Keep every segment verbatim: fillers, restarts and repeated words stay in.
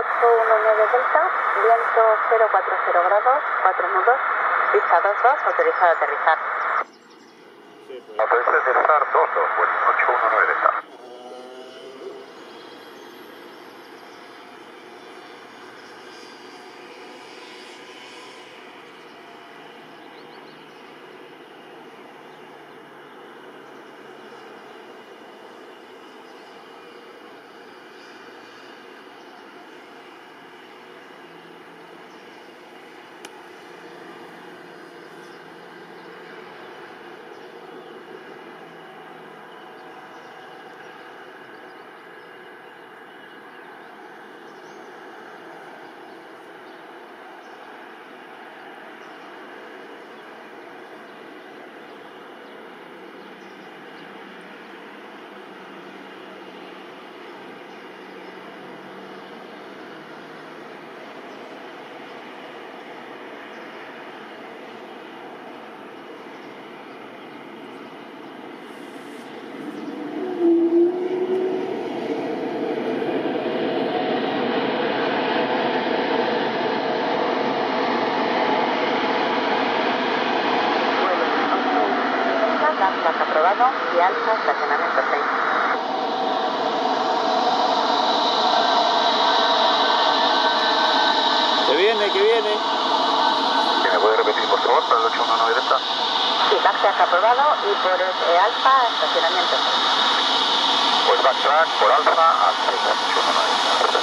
ocho uno nueve Delta, viento cero cuatro cero grados, cuatro nudos, pista dos dos, autorizado a aterrizar. Autorizado a aterrizar dos dos, bueno, ocho uno nueve Delta. Aprobado y alza estacionamiento seis. Que viene, que viene. ¿Me puede repetir por favor para el ocho uno nueve Delta? Sí, backtrack aprobado y por eh, alfa estacionamiento seis. Pues backtrack por alfa al ocho uno nueve Delta.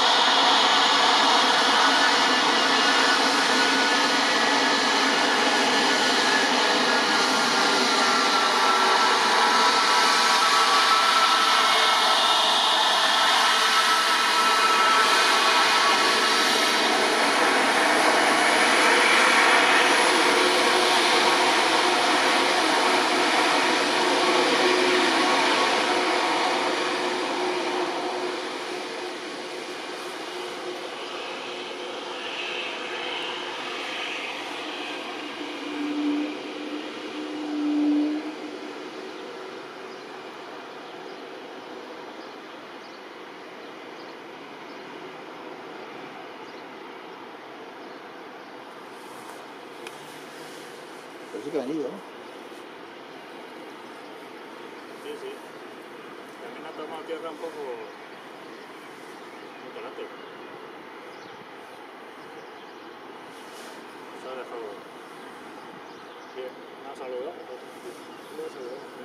Pero sí que han ido, ¿no? Sí, sí. También ha tomado tierra un poco... muy talante. Se ha dejado... Bien, me ha saludado. Me ha saludado.